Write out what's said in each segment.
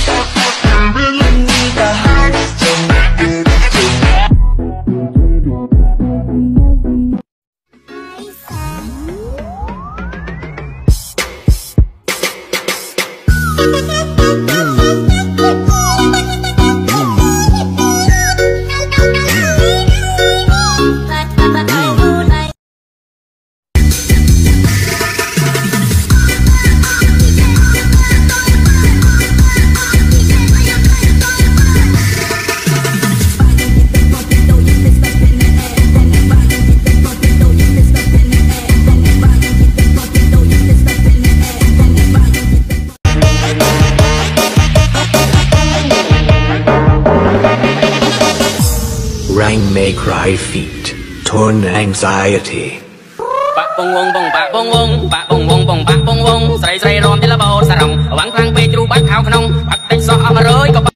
Rain may cry feet, torn anxiety. Bạc bông bông bông bạc bông bông bạc bông bông bông bạc bông bông sợi sợi rôm tê la bò sa rồng vắng khang pe chu bát thao khong bạc tết so mà rơi có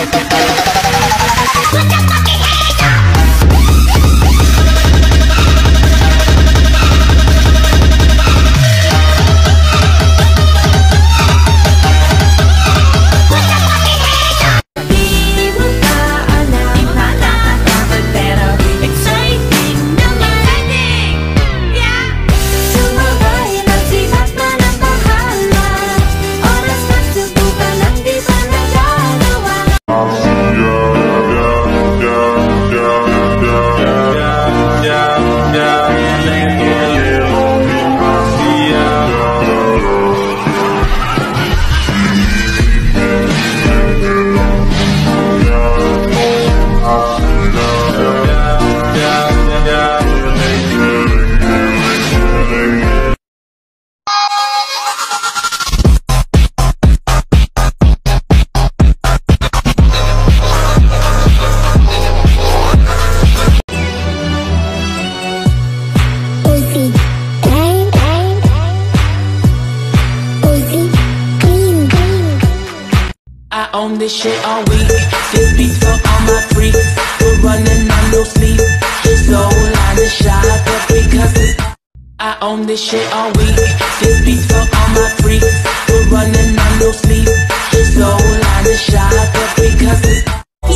I own this shit all week. This beats for all my freaks. We're running on no sleep. Soul line is shot, but because it's I own this shit all week. This beats for all my freaks. We're running on no sleep. Soul line is shot, but because it's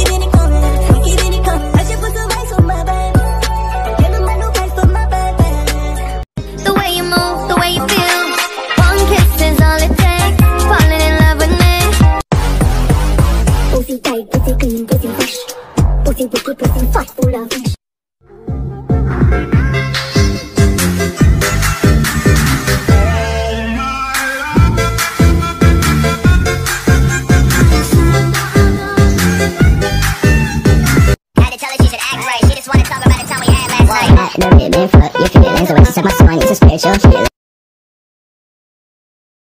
the way you move, the way you feel. One kiss is all it takes. Falling in love with me. Pussy tight, pussy clean, pussy fresh. Pussy wicked, pussy fat, full of fish. Had to tell her she should act right. She just wanna talk about the time we had last night. I've never been for your feelings. The way she said my song is a spiritual.